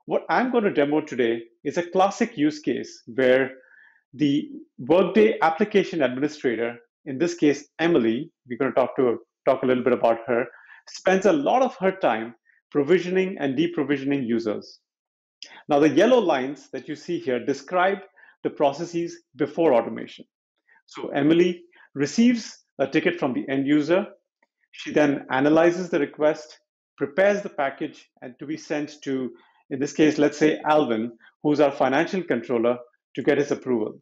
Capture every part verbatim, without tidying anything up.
What I'm going to demo today is a classic use case where the Workday application administrator, in this case, Emily, we're going to talk to talk a little bit about her, spends a lot of her time provisioning and deprovisioning users. Now, the yellow lines that you see here describe the processes before automation. So Emily receives a ticket from the end user. She then analyzes the request, prepares the package, and to be sent to, in this case, let's say Alvin, who's our financial controller, to get his approval.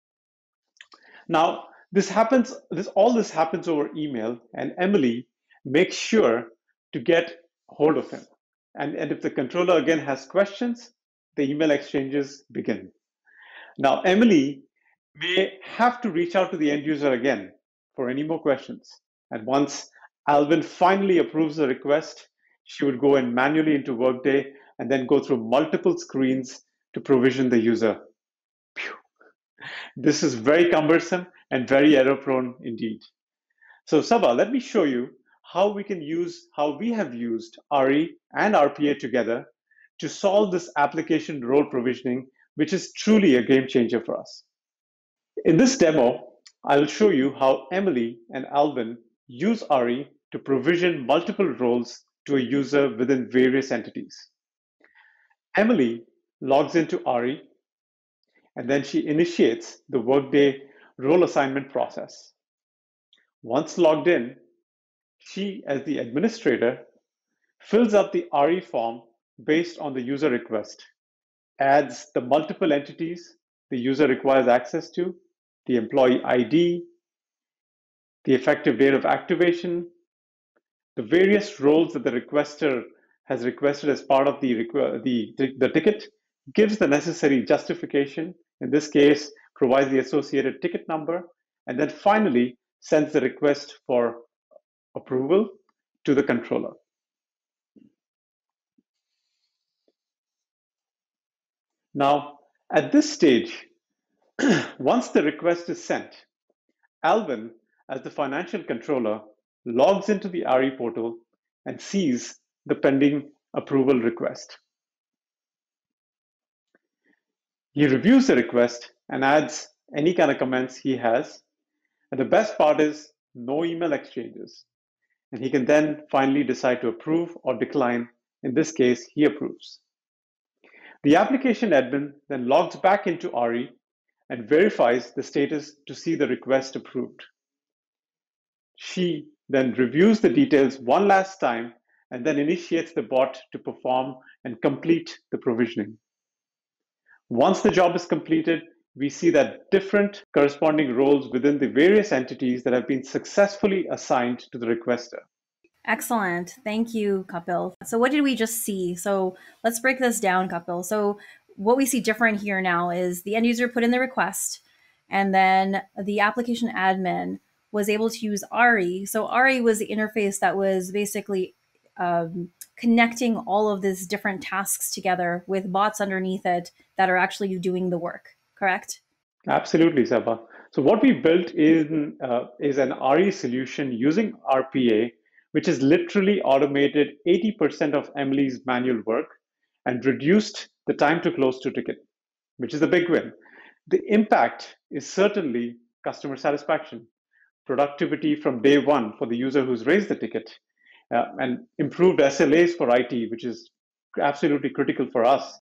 Now, this happens, this all this happens over email, and Emily makes sure to get hold of him. And, and if the controller again has questions, the email exchanges begin. Now, Emily may have to reach out to the end user again for any more questions. And once Alvin finally approves the request, she would go in manually into Workday and then go through multiple screens to provision the user. Phew. This is very cumbersome and very error prone indeed. So Sabha, let me show you how we can use, how we have used R E and R P A together to solve this application role provisioning, which is truly a game changer for us. In this demo, I will show you how Emily and Alvin use R E to provision multiple roles to a user within various entities. Emily logs into R E, and then she initiates the Workday role assignment process. Once logged in, she, as the administrator, fills out the R E form based on the user request, adds the multiple entities the user requires access to, the employee I D, the effective date of activation, the various roles that the requester has requested as part of the, the, the ticket, gives the necessary justification, in this case, provides the associated ticket number, and then finally sends the request for approval to the controller. Now, at this stage, once the request is sent, Alvin, as the financial controller, logs into the R E portal and sees the pending approval request. He reviews the request and adds any kind of comments he has. And the best part is no email exchanges. And he can then finally decide to approve or decline. In this case, he approves. The application admin then logs back into R E and verifies the status to see the request approved. She then reviews the details one last time and then initiates the bot to perform and complete the provisioning. Once the job is completed, we see that different corresponding roles within the various entities that have been successfully assigned to the requester. Excellent. Thank you, Kapil. So what did we just see? So let's break this down, Kapil. So what we see different here now is the end user put in the request, and then the application admin was able to use R E. So R E was the interface that was basically um, connecting all of these different tasks together with bots underneath it that are actually doing the work, correct? Absolutely, Sabha. So what we built is, uh, is an R E solution using R P A, which has literally automated eighty percent of Emily's manual work and reduced the time to close to ticket, which is a big win. The impact is certainly customer satisfaction, productivity from day one for the user who's raised the ticket, uh, and improved S L As for I T, which is absolutely critical for us